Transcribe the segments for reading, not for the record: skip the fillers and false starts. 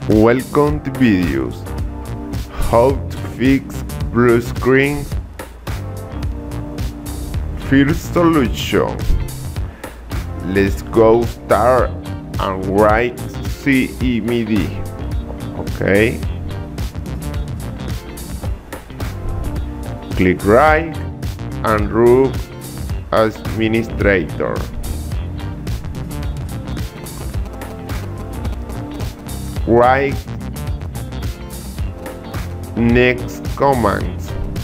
Welcome to videos. How to fix blue screen. First solution. Let's go start and write cmd. Okay. Click right and root administrator. Write next command.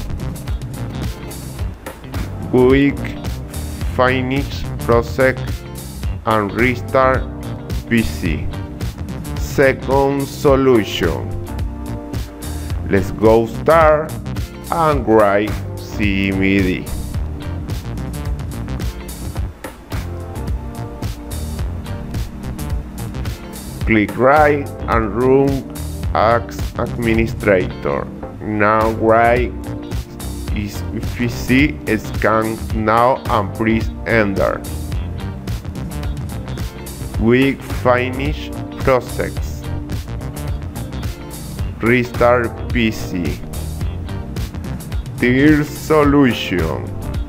Quick finish process and restart PC. Second solution. Let's go start and write cmd. Click right and run as administrator. Now write is PC scan now and press enter. Quick finish process. Restart PC. Third solution.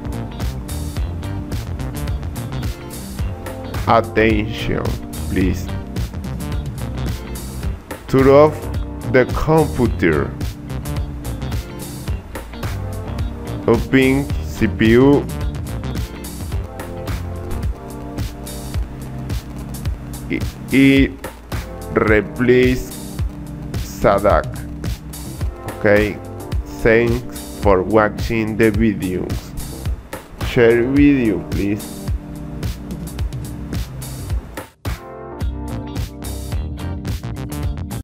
Attention, please. Turn off the computer. Open CPU. It replace SATA. Okay. Thanks for watching the videos. Share video, please.